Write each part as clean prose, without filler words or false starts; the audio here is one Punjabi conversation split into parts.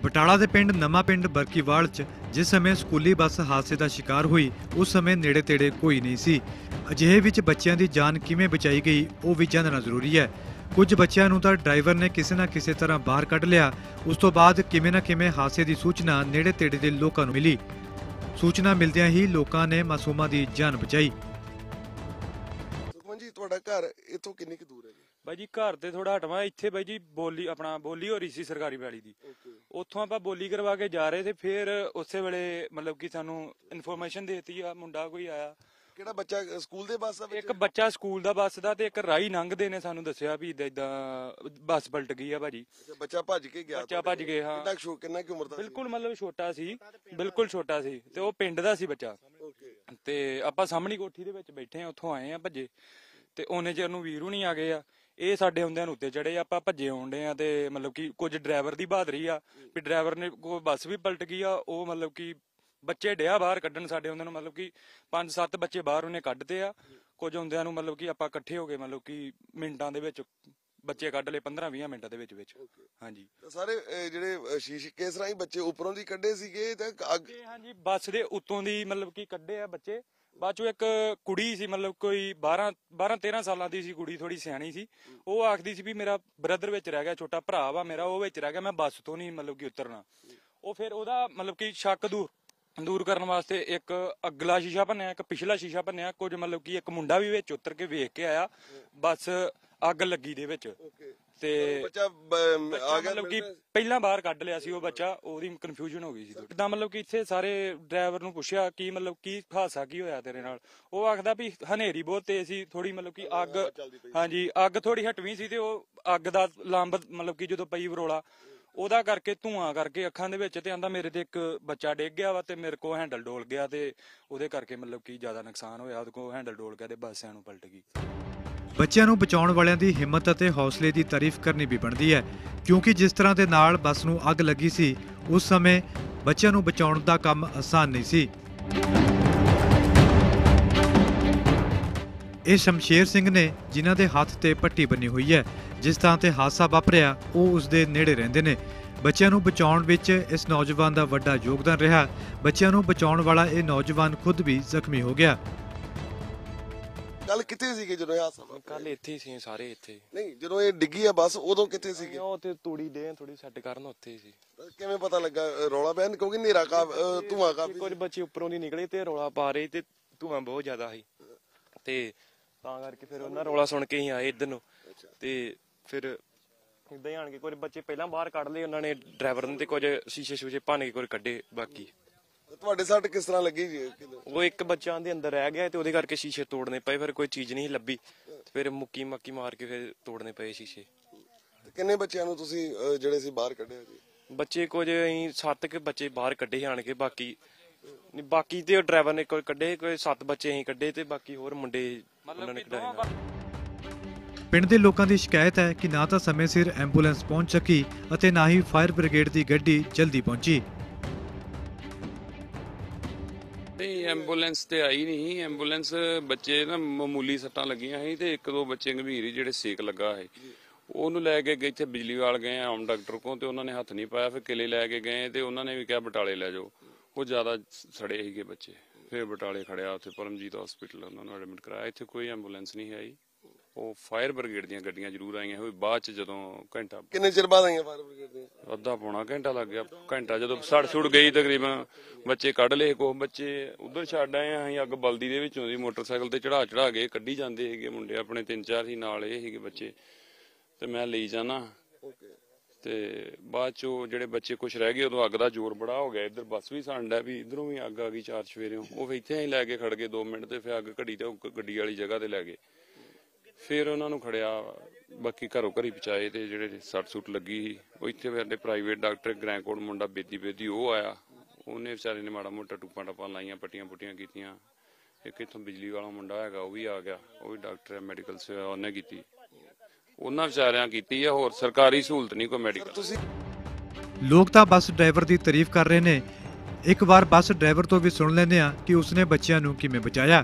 ਬਟਾਲਾ ਦੇ ਪਿੰਡ ਨਵਾਂ ਪਿੰਡ ਬਰਕੀਵਾਲ 'ਚ ਜਿਸ ਸਮੇਂ ਸਕੂਲੀ ਬੱਸ ਹਾਦਸੇ ਦਾ ਸ਼ਿਕਾਰ ਹੋਈ ਉਸ ਸਮੇਂ ਨੇੜੇ ਤੇੜੇ ਕੋਈ ਨਹੀਂ ਸੀ। ਅਜਿਹੇ ਵਿੱਚ ਬੱਚਿਆਂ ਦੀ ਜਾਨ ਕਿਵੇਂ ਬਚਾਈ ਗਈ ਉਹ ਵੀ ਜਾਣਨਾ ਜ਼ਰੂਰੀ ਹੈ। ਕੁਝ ਬੱਚਿਆਂ ਨੂੰ ਤਾਂ ਡਰਾਈਵਰ ਨੇ ਕਿਸੇ ਨਾ ਕਿਸੇ ਤਰ੍ਹਾਂ ਬਾਹਰ ਕੱਢ ਲਿਆ। ਉਸ ਤੋਂ ਬਾਅਦ ਕਿਵੇਂ ਨਾ ਕਿਵੇਂ ਹਾਦਸੇ ਦੀ ਸੂਚਨਾ ਨੇੜੇ ਤੇੜੇ ਦੇ ਲੋਕਾਂ ਨੂੰ ਮਿਲੀ। ਸੂਚਨਾ ਮਿਲਦਿਆਂ ਹੀ ਲੋਕਾਂ ਨੇ ਮਾਸੂਮਾਂ ਦੀ ਜਾਨ ਬਚਾਈ। ਸੁਖਮਨ ਜੀ, ਤੁਹਾਡਾ ਘਰ ਇੱਥੋਂ ਕਿੰਨੀ ਕੁ ਦੂਰ ਹੈ ਜੀ? ਬਾਈ ਜੀ ਘਰ ਤੇ ਥੋੜਾ ਹਟਵਾ ਇੱਥੇ ਬਾਈ ਜੀ ਬੋਲੀ ਹੋ ਰਹੀ ਸੀ ਸਰਕਾਰੀ ਵਾਲੀ ਦੀ। ਉੱਥੋਂ ਆਪਾਂ ਬੋਲੀ ਕਰਵਾ ਕੇ ਜਾ ਰਹੇ ਤੇ ਫਿਰ ਉਸੇ ਵੇਲੇ ਮਤਲਬ ਕਿ ਸਾਨੂੰ ਇਨਫੋਰਮੇਸ਼ਨ ਦੇਤੀ ਆ, ਮੁੰਡਾ ਕੋਈ ਆਇਆ। ਕਿਹੜਾ ਬੱਚਾ ਸਕੂਲ ਦੇ ਬੱਸ ਦਾ? ਇੱਕ ਬੱਚਾ ਸਕੂਲ ਦਾ ਬੱਸ ਦਾ ਤੇ ਇੱਕ ਰਾਹੀ ਲੰਘਦੇ ਨੇ ਸਾਨੂੰ ਦੱਸਿਆ ਵੀ ਇਦਾਂ ਬੱਸ ਪਲਟ ਗਈ ਆ ਭਾਜੀ। ਬੱਚਾ ਭੱਜ ਕੇ ਗਿਆ? ਬੱਚਾ ਭੱਜ ਗਿਆ, ਹਾਂ। ਕਿੰਨਾ ਕੁ ਉਮਰ ਦਾ? ਬਿਲਕੁਲ ਮਤਲਬ ਛੋਟਾ ਸੀ, ਬਿਲਕੁਲ ਛੋਟਾ ਸੀ ਤੇ ਉਹ ਪਿੰਡ ਦਾ ਸੀ ਬੱਚਾ। ਤੇ ਆਪਾਂ ਸਾਹਮਣੀ ਕੋਠੀ ਦੇ ਵਿੱਚ ਬੈਠੇ ਆ, ਉੱਥੋਂ ਆਏ ਆ ਭੱਜੇ ਤੇ ਉਹਨੇ ਚਿਰ ਨੂੰ ਵੀਰੂ ਨਹੀਂ ਆ ਗਏ ਆ। ਇਹ ਸਾਡੇ ਹੁੰਦਿਆਂ ਨੂੰ ਉੱਤੇ ਚੜੇ, ਆਪਾਂ ਭੱਜੇ ਆਉਂਦੇ ਆ ਤੇ ਮਤਲਬ ਕਿ ਕੁਝ ਡਰਾਈਵਰ ਦੀ ਬਹਾਦਰੀ ਆ ਵੀ ਡਰਾਈਵਰ ਨੇ ਕੋਈ ਬੱਸ ਵੀ ਪਲਟ ਗਈ ਆ। ਉਹ ਮਤਲਬ ਕਿ ਬੱਚੇ ਡਿਆ ਬਾਹਰ ਕੱਢਣ ਸਾਡੇ ਹੁੰਦਿਆਂ ਨੂੰ, ਮਤਲਬ ਕਿ 5-7 ਬੱਚੇ ਬਾਹਰ ਉਹਨੇ ਕੱਢਦੇ ਆ। ਕੁਝ ਹੁੰਦਿਆਂ ਨੂੰ ਮਤਲਬ ਕਿ ਆਪਾਂ ਇਕੱਠੇ ਹੋ ਗਏ, ਮਤਲਬ ਕਿ ਮਿੰਟਾਂ ਦੇ ਵਿੱਚ ਬੱਚੇ ਕੱਢ ਲਏ, 15-20 ਮਿੰਟਾਂ ਦੇ ਵਿੱਚ। ਹਾਂਜੀ, ਸਾਰੇ ਜਿਹੜੇ ਸ਼ੀਸ਼ੇ ਕੇਸ ਰਾਹੀਂ ਬੱਚੇ ਉੱਪਰੋਂ ਦੀ ਕੱਢੇ ਸੀਗੇ ਤੇ ਹਾਂਜੀ ਬੱਸ ਦੇ ਉੱਤੋਂ ਦੀ ਮਤਲਬ ਕਿ ਕੱਢੇ ਆ ਬੱਚੇ। ਬਾਅਦ ਚੋਂ ਇੱਕ ਕੁੜੀ ਸੀ, ਮਤਲਬ ਕੋਈ 12-13 ਸਾਲਾਂ ਦੀ ਸੀ ਕੁੜੀ, ਥੋੜੀ ਸਿਆਣੀ ਸੀ। ਉਹ ਆਖਦੀ ਸੀ ਵੀ ਮੇਰਾ ਬ੍ਰਦਰ ਵਿੱਚ ਰਹਿ ਗਿਆ, ਛੋਟਾ ਭਰਾ ਵਾ ਮੇਰਾ, ਉਹ ਵਿੱਚ ਰਹਿ ਗਿਆ, ਮੈਂ ਬੱਸ ਤੋਂ ਨਹੀਂ ਮਤਲਬ ਕਿ ਉਤਰਨਾ। ਉਹ ਫਿਰ ਉਹਦਾ ਮਤਲਬ ਕਿ ਸ਼ੱਕ ਦੂਰ ਕਰਨ ਵਾਸਤੇ ਇੱਕ ਅਗਲਾ ਸ਼ੀਸ਼ਾ ਭੰਨਿਆ, ਇੱਕ ਪਿਛਲਾ ਸ਼ੀਸ਼ਾ ਭੰਨਿਆ। ਕੁਝ ਮਤਲਬ ਕਿ ਇੱਕ ਮੁੰਡਾ ਵੀ ਵਿੱਚ ਉਤਰ ਕੇ ਵੇਖ ਕੇ ਆਇਆ ਬੱਸ ਅੱਗ ਲੱਗੀ ਦੇ ਵਿੱਚ। ਤੇ ਬੱਚਾ ਆ ਗਿਆ, ਮਤਲਬ ਕਿ ਪਹਿਲਾਂ ਬਾਹਰ ਕੱਢ ਲਿਆ ਸੀ ਉਹ ਬੱਚਾ, ਉਹਦੀ ਕਨਫਿਊਜ਼ਨ ਹੋ ਗਈ ਸੀ ਤਾਂ ਮਤਲਬ ਕਿ ਇੱਥੇ ਸਾਰੇ ਡਰਾਈਵਰ ਨੂੰ ਪੁੱਛਿਆ ਕੀ ਮਤਲਬ ਕੀ ਹਾਦਸਾ ਕੀ ਹੋਇਆ ਤੇਰੇ ਨਾਲ। ਉਹ ਆਖਦਾ ਵੀ ਹਨੇਰੀ ਬਹੁਤ ਤੇਜ਼ ਸੀ, ਥੋੜੀ ਮਤਲਬ ਕਿ ਅੱਗ, ਹਾਂਜੀ ਅੱਗ ਥੋੜੀ ਹਟਵੀਂ ਸੀ ਤੇ ਉਹ ਅੱਗ ਦਾ ਲੰਬ ਮਤਲਬ ਕਿ ਜਦੋਂ ਪਈ ਵਰੋਲਾ ਉਹਦਾ ਕਰਕੇ ਧੂਆਂ ਕਰਕੇ ਅੱਖਾਂ ਦੇ ਵਿੱਚ, ਤੇ ਆਂਦਾ ਮੇਰੇ ਤੇ ਇੱਕ ਬੱਚਾ ਡਿੱਗ ਗਿਆ ਵਾ ਤੇ ਮੇਰੇ ਕੋਲ ਹੈਂਡਲ ਡੋਲ ਗਿਆ ਤੇ ਉਹਦੇ ਕਰਕੇ ਮਤਲਬ ਕਿ ਜ਼ਿਆਦਾ ਨੁਕਸਾਨ ਹੋਇਆ। ਉਹਦੇ ਕੋਲ ਹੈਂਡਲ ਡੋਲ ਗਿਆ ਤੇ ਬੱਸ ਐਨੂੰ ਪਲਟ ਗਈ। ਬੱਚਿਆਂ ਨੂੰ ਬਚਾਉਣ ਵਾਲਿਆਂ ਦੀ ਹਿੰਮਤ ਅਤੇ ਹੌਸਲੇ ਦੀ ਤਾਰੀਫ ਕਰਨੀ ਵੀ ਬਣਦੀ ਹੈ, ਕਿਉਂਕਿ ਜਿਸ ਤਰ੍ਹਾਂ ਦੇ ਨਾਲ ਬੱਸ ਨੂੰ ਅੱਗ ਲੱਗੀ ਸੀ ਉਸ ਸਮੇਂ ਬੱਚਿਆਂ ਨੂੰ ਬਚਾਉਣ ਦਾ ਕੰਮ ਆਸਾਨ ਨਹੀਂ ਸੀ। ਇਹ ਸ਼ਮਸ਼ੇਰ ਸਿੰਘ ਨੇ ਜਿਨ੍ਹਾਂ ਦੇ ਹੱਥ ਤੇ ਪੱਟੀ ਬੰਨੀ ਹੋਈ ਹੈ। ਜਿਸ ਥਾਂ ਤੇ ਹਾਦਸਾ ਵਾਪਰਿਆ ਉਹ ਉਸ ਦੇ ਨੇੜੇ ਰਹਿੰਦੇ ਨੇ। ਬੱਚਿਆਂ ਨੂੰ ਬਚਾਉਣ ਵਿੱਚ ਇਸ ਨੌਜਵਾਨ ਦਾ ਵੱਡਾ ਯੋਗਦਾਨ ਰਿਹਾ। ਬੱਚਿਆਂ ਨੂੰ ਬਚਾਉਣ ਵਾਲਾ ਇਹ ਨੌਜਵਾਨ ਖੁਦ ਵੀ ਜ਼ਖਮੀ ਹੋ ਗਿਆ। ਕੱਲ ਕਿੱਥੇ ਸੀਗੇ ਜਦੋਂ ਇਹ ਹਾਦਸਾ ਵਾਪਰਿਆ? ਕੱਲ ਇੱਥੇ ਸੀ, ਸਾਰੇ ਇੱਥੇ। ਨਹੀਂ, ਜਦੋਂ ਇਹ ਡਿੱਗੀ ਆ ਬੱਸ ਉਦੋਂ ਕਿੱਥੇ ਸੀਗੇ? ਉਹ ਤੇ ਤੂੜੀ ਦੇ ਥੋੜੀ ਸੈੱਟ ਕਰਨ ਉੱਥੇ ਸੀ। ਕਿਵੇਂ ਪਤਾ ਲੱਗਾ ਰੌਲਾ ਪਿਆ? ਕਿਉਂਕਿ ਹਨੇਰਾ ਧੂਆਂ ਕਾਫੀ, ਕੁਝ ਬੱਚੇ ਉੱਪਰੋਂ ਦੀ ਨਿਕਲੇ ਤੇ ਰੌਲਾ ਪਾ ਰਹੇ ਤੇ ਧੂਆਂ ਬਹੁਤ ਜ਼ਿਆਦਾ ਸੀ ਤੇ ਤਾਂ ਕਰਕੇ ਫਿਰ ਉਹਨਾਂ ਰੌਲਾ ਸੁਣ ਕੇ ਹੀ ਆਏ ਇੱਧਰ ਨੂੰ। ਤੇ ਫਿਰ ਏਦਾਂ ਹੀ ਆਣ ਕੇ ਕੁਝ ਬੱਚੇ ਪਹਿਲਾਂ ਬਾਹਰ ਕੱਢ ਲਏ ਉਹਨਾਂ ਨੇ ਡਰਾਈਵਰ ਨੇ, ਤੇ ਕੁਝ ਸ਼ੀਸ਼ੇ ਭੰਨ ਕੇ ਕੁਝ ਕੱਢੇ। ਬਾਕੀ ਤੁਹਾਡੇ ਸੱਟ ਕਿਸ ਤਰ੍ਹਾਂ ਲੱਗੀ ਜੀ? ਉਹ ਇੱਕ ਬੱਚਾ ਦੇ ਅੰਦਰ ਰਹਿ ਗਿਆ ਤੇ ਉਹਦੇ ਕਰਕੇ ਸ਼ੀਸ਼ੇ ਤੋੜਨੇ ਪਏ। ਫਿਰ ਕੋਈ ਚੀਜ਼ ਨਹੀਂ ਲੱਭੀ, ਫਿਰ ਮੁੱਕੀ ਮਾਰ ਕੇ ਫਿਰ ਤੋੜਨੇ ਪਏ ਸ਼ੀਸ਼ੇ। ਕਿੰਨੇ ਬੱਚਿਆਂ ਨੂੰ ਤੁਸੀਂ ਜਿਹੜੇ ਸੀ ਬਾਹਰ ਕੱਢਿਆ ਜੀ? ਬੱਚੇ ਕੁਝ ਅਸੀਂ 7 ਕੇ ਬੱਚੇ ਬਾਹਰ ਕੱਢੇ ਆਣ ਕੇ। ਬਾਕੀ ਤੇ ਡਰਾਈਵਰ ਨੇ ਕੋਈ ਕੱਢੇ, ਕੋਈ 7 ਬੱਚੇ ਅਸੀਂ ਕੱਢੇ ਤੇ ਬਾਕੀ ਹੋਰ ਮੁੰਡੇ ਉਹਨਾਂ ਨੇ ਕਢਾਏ। ਪਿੰਡ ਦੇ ਲੋਕਾਂ ਦੀ ਸ਼ਿਕਾਇਤ ਹੈ ਕਿ ਨਾ ਤਾਂ ਸਮੇਂ ਸਿਰ ਐਂਬੂਲੈਂਸ ਪਹੁੰਚ ਸਕੀ ਅਤੇ ਨਾ ਹੀ ਫਾਇਰ ਬ੍ਰਿਗੇਡ ਦੀ ਗੱਡੀ ਜਲਦੀ ਪਹੁੰਚੀ। ਨਹੀਂ, ਐਂਬੂਲੈਂਸ ਤੇ ਆਈ ਨਹੀਂ। ਐਂਬੂਲੈਂਸ ਬੱਚੇ ਨਾ ਮਾਮੂਲੀ ਸੱਟਾਂ ਲੱਗੀਆਂ ਸੀ ਤੇ 1-2 ਬੱਚੇ ਗੰਭੀਰ ਹੀ ਜਿਹੜੇ ਸੇਕ ਲੱਗਾ ਹੈ ਉਹਨੂੰ ਲੈ ਕੇ ਇੱਥੇ ਬਿਜਲੀ ਵਾਲ ਗਏ ਆਮ ਡਾਕਟਰ ਕੋਲ ਤੇ ਉਹਨਾਂ ਨੇ ਹੱਥ ਨਹੀਂ ਪਾਇਆ। ਫਿਰ ਕਿਲੇ ਲੈ ਕੇ ਗਏ ਤੇ ਉਹਨਾਂ ਨੇ ਵੀ ਕਿਹਾ ਬਟਾਲੇ ਲੈ ਜਾਓ। ਉਹ ਜ਼ਿਆਦਾ ਸੜੇ ਸੀਗੇ ਬੱਚੇ। ਫਿਰ ਬਟਾਲੇ ਖੜਿਆ, ਉੱਥੇ ਪਰਮਜੀਤ ਹਸਪੀਟਲ ਉਹਨਾਂ ਨੂੰ ਐਡਮਿਟ ਕਰਾਇਆ। ਇੱਥੇ ਕੋਈ ਐਂਬੂਲੈਂਸ ਨਹੀਂ ਆਈ। ਉਹ ਫਾਇਰ ਬ੍ਰਿਗੇਡ ਦੀਆਂ ਗੱਡੀਆਂ ਜ਼ਰੂਰ ਆਈਆਂ ਹੋਈ ਬਾਅਦ ਚ, ਜਦੋਂ ਘੰਟਾ। ਕਿੰਨੇ ਚਿਰ ਬਾਅਦ ਆਈਆਂ ਫਾਇਰ ਬ੍ਰਿਗੇਡ ਦੀਆਂ? ਅੱਧਾ ਪੌਣਾ ਘੰਟਾ ਲੱਗ ਗਿਆ। ਘੰਟਾ ਜਦੋਂ ਸੜ ਗਈ ਤਕਰੀਬਨ, ਬੱਚੇ ਕੱਢ ਲਏ। ਕੁਛ ਬੱਚੇ ਉਧਰ ਛੱਡ ਆਏ ਆ ਅਸੀਂ। ਅੱਗ ਬਲਦੀ ਦੇ ਵਿੱਚੋਂ ਦੀ ਮੋਟਰਸਾਈਕਲ ਤੇ ਚੜਾ ਕੇ ਕੱਢੀ ਜਾਂਦੇ ਸੀਗੇ ਮੁੰਡੇ ਆਪਣੇ, 3-4 ਸੀ ਨਾਲ ਇਹ ਸੀਗੇ ਬੱਚੇ ਤੇ ਮੈਂ ਲਈ ਜਾਣਾ। ਤੇ ਬਾਅਦ ਚੋਂ ਜਿਹੜੇ ਬੱਚੇ ਕੁਛ ਰਹਿ ਗਏ ਉਦੋਂ ਅੱਗ ਦਾ ਜ਼ੋਰ ਬੜਾ ਹੋ ਗਿਆ। ਇੱਧਰ ਬੱਸ ਵੀ ਸੜਨ ਡਿਆ ਵੀ, ਇੱਧਰੋਂ ਵੀ ਅੱਗ ਆ ਗਈ 4 ਸਵੇਰਿਓਂ। ਉਹ ਫਿਰ ਇੱਥੇ ਅਸੀਂ ਲੈ ਕੇ ਖੜ ਗਏ 2 ਮਿੰਟ ਤੇ ਫਿਰ ਅੱਗ ਘੜੀ ਤੇ ਗੱਡੀ ਵਾਲੀ ਜਗ੍ਹਾ ਤੇ ਲੈ ਗਏ। ਫਿਰ ਉਹਨਾਂ ਨੂੰ ਖੜਿਆ, ਬਾਕੀ ਘਰੋਂ ਘਰੀ ਪਹੁੰਚਾਏ ਤੇ ਜਿਹੜੇ ਸੱਟ ਲੱਗੀ ਸੀ ਉਹ ਇੱਥੇ ਸਾਡੇ ਪ੍ਰਾਈਵੇਟ ਡਾਕਟਰ ਗ੍ਰੈਂਕੋਟ ਮੁੰਡਾ ਬੇਦੀ ਉਹ ਆਇਆ। ਉਹਨੇ ਵਿਚਾਰੇ ਨੇ ਮਾੜਾ ਮੋਟਾ ਟੂਪਾਂ ਲਾਈਆਂ, ਪੱਟੀਆਂ ਕੀਤੀਆਂ। ਇੱਕ ਇੱਥੋਂ ਬਿਜਲੀ ਵਾਲਾ ਮੁੰਡਾ ਹੈਗਾ ਉਹ ਵੀ ਆ ਗਿਆ, ਉਹ ਵੀ ਡਾਕਟਰ ਹੈ, ਮੈਡੀਕਲ ਸੇਵਾ ਉਹਨੇ ਕੀਤੀ। ਉਹਨਾਂ ਵਿਚਾਰਿਆਂ ਕੀਤੀ ਆ, ਹੋਰ ਸਰਕਾਰੀ ਸਹੂਲਤ ਨਹੀਂ ਕੋਈ ਮੈਡੀਕਲ। ਲੋਕ ਤਾਂ ਬੱਸ ਡਰਾਈਵਰ ਦੀ ਤਾਰੀਫ ਕਰ ਰਹੇ ਨੇ। ਇੱਕ ਵਾਰ ਬੱਸ ਡਰਾਈਵਰ ਤੋਂ ਵੀ ਸੁਣ ਲੈਂਦੇ ਆ ਕਿ ਉਸਨੇ ਬੱਚਿਆਂ ਨੂੰ ਕਿਵੇਂ ਬਚਾਇਆ।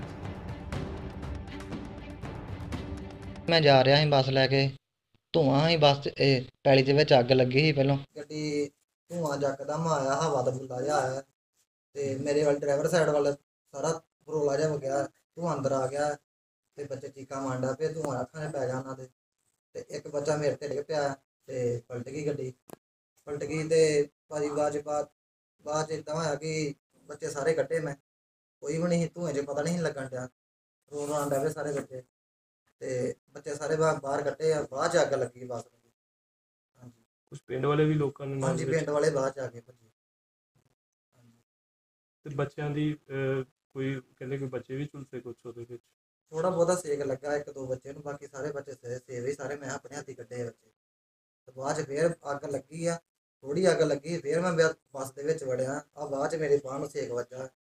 ਮੈਂ ਜਾ ਰਿਹਾ ਸੀ ਬੱਸ ਲੈ ਕੇ, ਧੂਆਂ ਸੀ ਬੱਸ ਪੈਲੀ ਦੇ ਵਿੱਚ, ਅੱਗ ਲੱਗੀ ਸੀ। ਪਹਿਲਾਂ ਗੱਡੀ ਧੂੰਆਂ ਜੱਕਦਮ ਆਇਆ, ਹਵਾ ਦਾ ਬੁੱਲਾ ਜਿਹਾ ਆਇਆ ਤੇ ਮੇਰੇ ਵੱਲ ਡਰਾਈਵਰ ਸਾਈਡ ਵੱਲ ਸਾਰਾ ਰੋਲਾ ਜਿਹਾ ਵਗਿਆ, ਧੂੰਆਂ ਅੰਦਰ ਆ ਗਿਆ ਤੇ ਬੱਚੇ ਚੀਕਾਂ ਮਾਰਦਾ ਪਏ, ਧੂੰਆਂ ਅੱਖਾਂ 'ਚ ਪੈ ਗਿਆ ਉਹਨਾਂ ਦੇ। ਤੇ ਇੱਕ ਬੱਚਾ ਮੇਰੇ ਤੇ ਡਿੱਗ ਪਿਆ ਤੇ ਪਲਟ ਗਈ ਗੱਡੀ, ਪਲਟ ਗਈ ਤੇ ਭਾਜੀ ਬਾਅਦ 'ਚ ਏਦਾਂ ਹੋਇਆ ਕਿ ਬੱਚੇ ਸਾਰੇ ਕੱਢੇ ਮੈਂ, ਕੋਈ ਵੀ ਨਹੀਂ ਧੂੰਏ 'ਚ ਪਤਾ ਨਹੀਂ ਲੱਗਣ ਡਿਆ, ਰੋਣ ਡਿਆ ਪਏ ਸਾਰੇ ਬੱਚੇ ਤੇ ਬੱਚੇ ਸਾਰੇ ਬਾਹਰ ਕੱਢੇ ਆ। ਬਾਅਦ 'ਚ ਅੱਗ ਲੱਗੀ ਬੱਸ ਨੂੰ। ਹਾਂਜੀ ਕੁਝ ਪਿੰਡ ਵਾਲੇ ਵੀ ਲੋਕਾਂ ਨੇ ਨਾਲ ਹਾਂਜੀ, ਵਿੱਚ- ਪਿੰਡ ਵਾਲੇ ਬਾਅਦ 'ਚ ਆ ਗਏ ਭੱਜੇ। ਤੇ ਬੱਚਿਆਂ ਦੀ ਕੋਈ ਕਹਿੰਦੇ ਕੋਈ ਬੱਚੇ ਵੀ ਝੁਲਸੇ ਕੁਛ ਉਹਦੇ ਵਿੱਚ। ਥੋੜਾ ਬਹੁਤਾ ਸੇਕ ਲੱਗਾ ਇੱਕ ਦੋ ਬੱਚੇ ਨੂੰ, ਬਾਕੀ ਸਾਰੇ ਬੱਚੇ ਸੇਵ ਹੀ ਸਾਰੇ ਮੈਂ ਆਪਣੇ ਹੱਥੀ ਕੱਢੇ ਆ ਬੱਚੇ। ਤੇ ਬਾਅਦ 'ਚ ਫੇਰ ਅੱਗ ਲੱਗੀ ਆ, ਥੋੜੀ ਅੱਗ ਲੱਗੀ, ਫੇਰ ਮੈਂ ਬੱਸ ਦੇ ਵਿੱਚ ਵੜਿਆ ਆ, ਬਾਅਦ 'ਚ ਮੇਰੇ ਬਾਂਹ ਨੂੰ ਸੇਕ ਵੱਜਾ।